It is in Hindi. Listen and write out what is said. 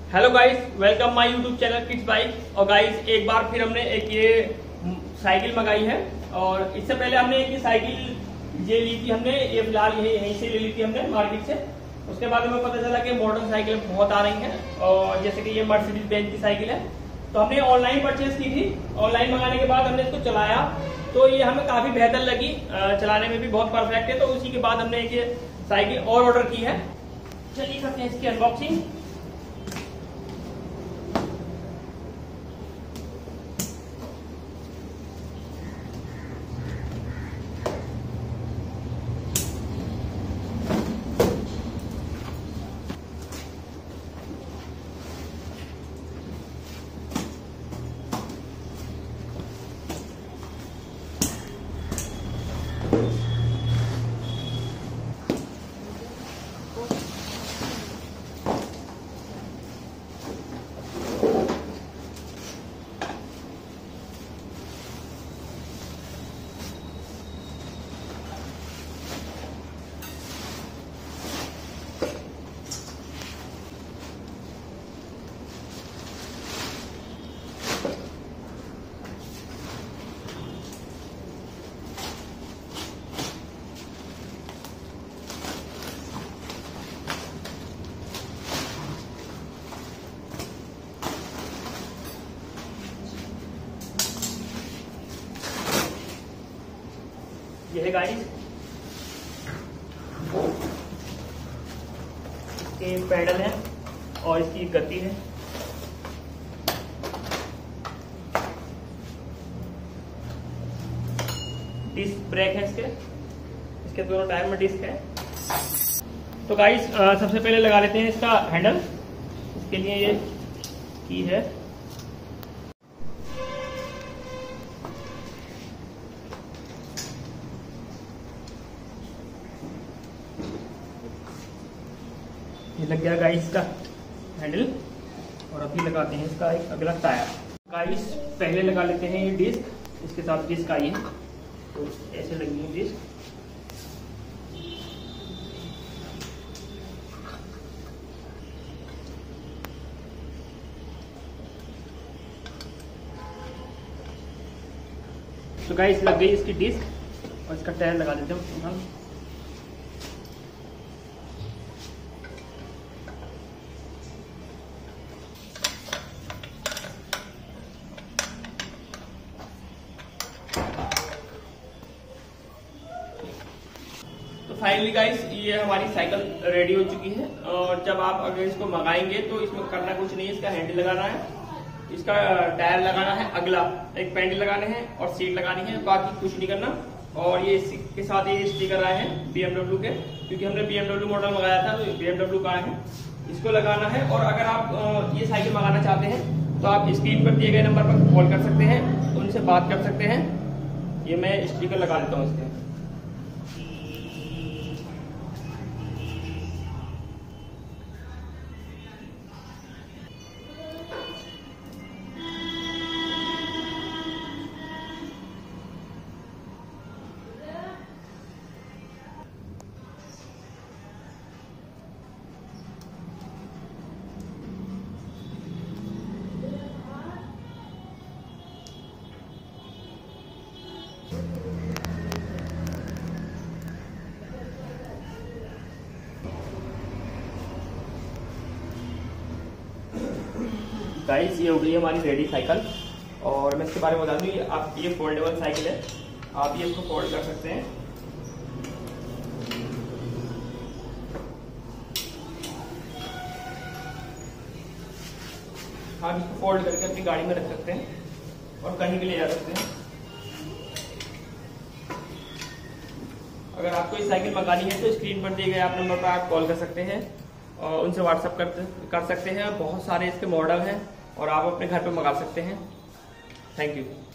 Hello guys, welcome my YouTube channel kids bike. और गाइस एक बार फिर हमने एक ये साइकिल मंगाई है। और इससे पहले हमने एक ये साइकिल ये ली थी हमने, ये फिलहाल यहीं से ले ली थी हमने मार्केट से। उसके बाद हमें पता चला कि मॉडर्न साइकिल बहुत आ रही हैं, और जैसे कि ये मर्सिडीज बेंज की साइकिल है, तो हमने ऑनलाइन परचेज की थी। ऑनलाइन मंगाने के बाद हमने इसको चलाया तो ये हमें काफी बेहतर लगी, चलाने में भी बहुत परफेक्ट है। तो उसी के बाद हमने एक ये साइकिल और ऑर्डर की है। चलिए करते हैं इसकी अनबॉक्सिंग। ये है गाइस इसके पैडल है और इसकी गति है। डिस्क ब्रेक है इसके दोनों टायर में डिस्क है। तो गाइस सबसे पहले लगा लेते हैं इसका हैंडल। इसके लिए ये की है। ये लग गया गाइस का हैंडल। और अभी लगाते हैं इसका एक अगला टायर। गाइस पहले लगा लेते हैं ये डिस्क, इसके साथ डिस्क आई है तो ऐसे लगी है डिस्क। तो गाइस लग गई इसकी डिस्क और इसका टायर लगा देते हैं हम। फाइनली गाइस ये हमारी साइकिल रेडी हो चुकी है। और जब आप अगर इसको मंगाएंगे तो इसमें करना कुछ नहीं है, इसका हैंडल लगाना है, इसका टायर लगाना है, अगला एक पैडल लगाने हैं और सीट लगानी है, बाकी कुछ नहीं करना। और ये इसके साथ ये स्टिकर आए हैं BMW के, क्योंकि हमने BMW मॉडल मंगाया था तो BMW का है, इसको लगाना है। और अगर आप ये साइकिल मंगाना चाहते हैं तो आप स्क्रीन पर दिए गए नंबर पर कॉल कर सकते हैं, उनसे बात कर सकते हैं। ये मैं स्टिकर लगा देता हूँ इसके। गाइस ये हो गई हमारी रेडी साइकिल। और मैं इसके बारे में बता दूं, आप ये फोल्डेबल साइकिल है, आप ये इसको फोल्ड कर सकते हैं। आप इसको फोल्ड करके अपनी गाड़ी में रख सकते हैं और कहीं भी ले जा सकते हैं। अगर आपको ये साइकिल मंगानी है तो स्क्रीन पर दिए गए आप नंबर पर आप कॉल कर सकते हैं और उनसे व्हाट्सअप कर सकते हैं। बहुत सारे इसके मॉडल हैं और आप अपने घर पे मंगा सकते हैं। Thank you.